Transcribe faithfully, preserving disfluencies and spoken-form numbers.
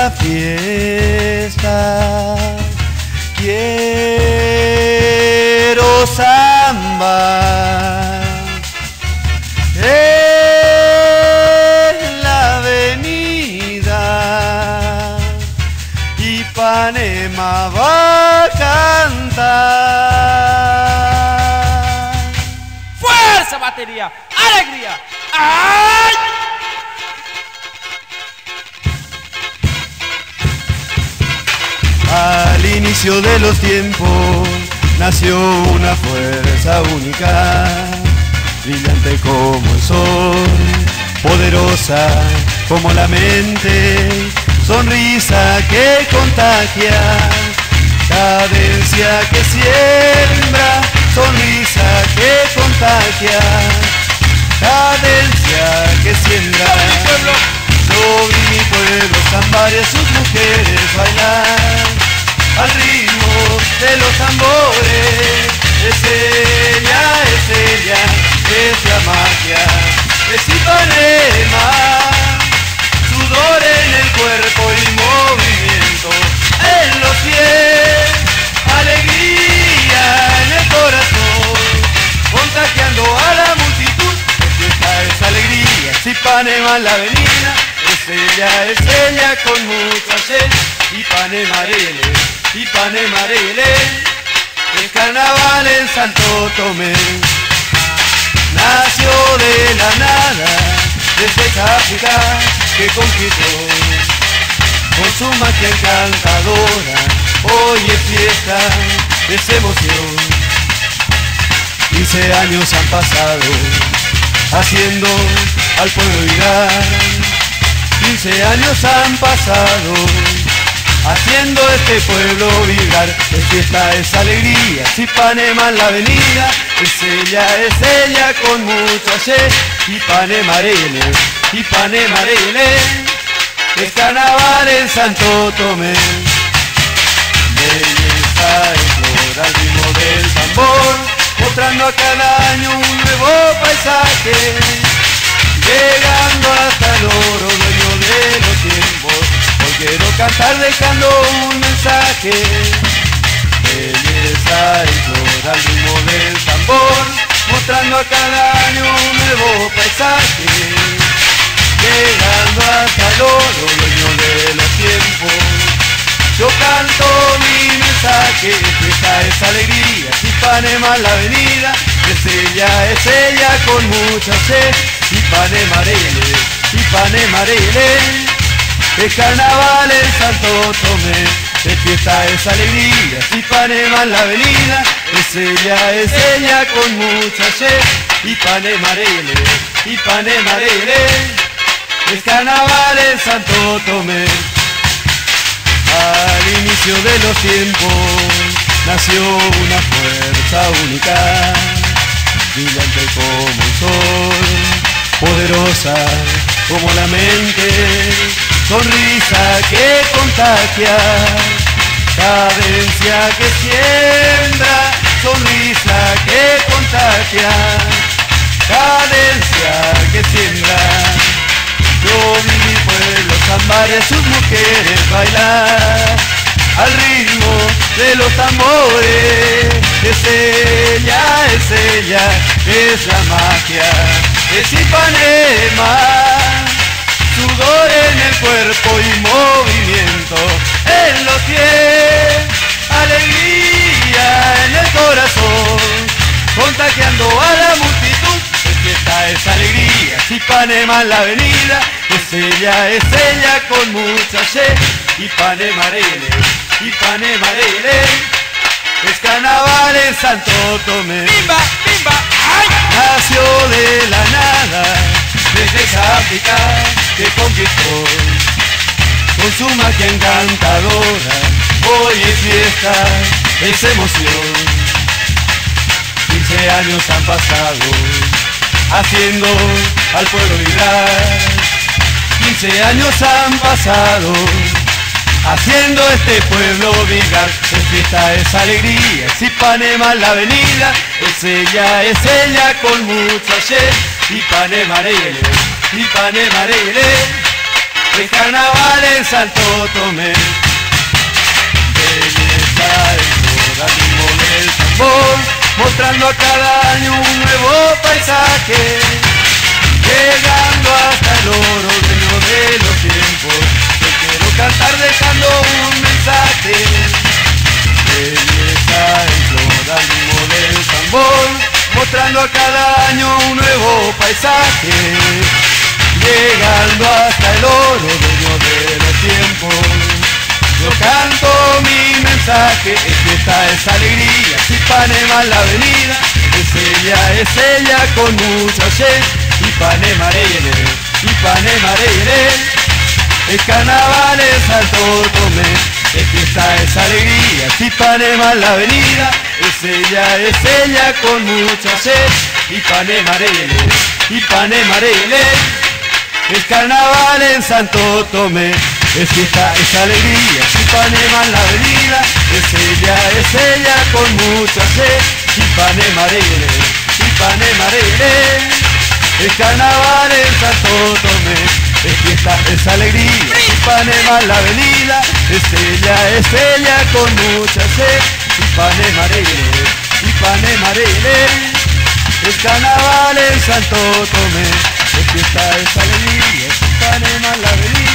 la fiesta. Quiero samba en la avenida, Ipanema va a cantar. ¡Fuerza, batería! ¡Alegría! ¡Ay! Al inicio de los tiempos nació una fuerza única, brillante como el sol, poderosa como la mente, sonrisa que contagia, cadencia que siembra, sonrisa que contagia, cadencia que siembra. Sobre mi pueblo zambare sus mujeres bailar al ritmo de los tambores. Es ella, es ella, es la magia, es Ipanema. Sudor en el cuerpo y movimiento en los pies, alegría en el corazón, contagiando a la multitud. Esta es alegría, es Ipanema en la avenida. Es ella, es ella con mucha sed, Ipanema arele, Ipanema arele. El carnaval en Santo Tomé nació de la nada, desde África que conquistó con su magia encantadora. Hoy es fiesta, es emoción. Quince años han pasado haciendo al pueblo vibrar. Quince años han pasado haciendo este pueblo vibrar. Es fiesta, es alegría, es Ipanema en la avenida. Es ella, es ella con mucha sed, Ipanema arele, Ipanema arele. Es carnaval en Santo Tomé. Belleza en flor al ritmo del tambor, mostrando a cada año un nuevo paisaje, llegando hasta el oro, dueño de los tiempos. Hoy quiero cantar dejando un mensaje. Belleza y flor al ritmo del tambor, mostrando a cada año un nuevo paisaje, llegando hasta el oro, dueño de los tiempos. Yo canto mi mensaje, esta es alegría, es Ipanema en la avenida. Es ella, es ella con mucha sed, Ipanema arele, Ipanema arele. Es carnaval en Santo Tomé, es fiesta, es alegría, es Ipanema en la avenida. Es ella, es ella con mucha sed, Ipanema arele, Ipanema arele. Es carnaval en Santo Tomé. Al inicio de los tiempos nació una fuerza única, brillante como el sol, poderosa como la mente, sonrisa que contagia, cadencia que siembra, sonrisa que contagia, cadencia que siembra. Yo vi mi pueblo zambare a sus mujeres bailar al ritmo de los tambores. Es ella, es ella, es la magia, es Ipanema. Sudor en el cuerpo y movimiento en los pies, alegría en el corazón, contagiando a la multitud. Es fiesta, es alegría, es Ipanema en la avenida. Es ella, es ella con mucha sed, Ipanema arele, Ipanema arele. Es carnaval en Santo Tomé. ¡Bimba, bimba! ¡Ay! Nació de la nada, desde África que conquistó con su magia encantadora. Hoy es fiesta, es emoción. Quince años han pasado haciendo al pueblo vibrar. Quince años han pasado haciendo este pueblo vibrar. Es fiesta, es alegría, es Ipanema en la avenida. Es ella, es ella con mucha sed, Ipanema arele, Ipanema arele. el carnaval en Santo Tomé. Belleza en toda ritmo del tambor, mostrando a cada año un nuevo paisaje, llegando hasta el oro dueño de los tiempos. Yo quiero cantar dejando un mensaje. Belleza en toda ritmo del tambor, mostrando a cada año un nuevo paisaje, llegando hasta el oro dueño de los tiempos. Yo canto mi mensaje, es fiesta, es alegría, es Ipanema en la avenida, es ella, es ella con mucho ayer. Ipanema reyere, Ipanema reyere, el carnaval en Santo Tomé, es fiesta, es alegría, es Ipanema en la avenida, es ella, es ella con mucho ayer. Ipanema reyere, Ipanema reyere, el carnaval en Santo Tomé, es fiesta, es alegría, es Ipanema en la avenida, es ella, es ella con mucha sed. Ipanema reyere, Ipanema reyere, el carnaval en Santo Tomé, es fiesta, es alegría, es Ipanema en la avenida, es ella, es ella con mucha sed. Ipanema reyere, Ipanema reyere, el carnaval en Santo Tomé, es fiesta, es alegría, es Ipanema en la avenida.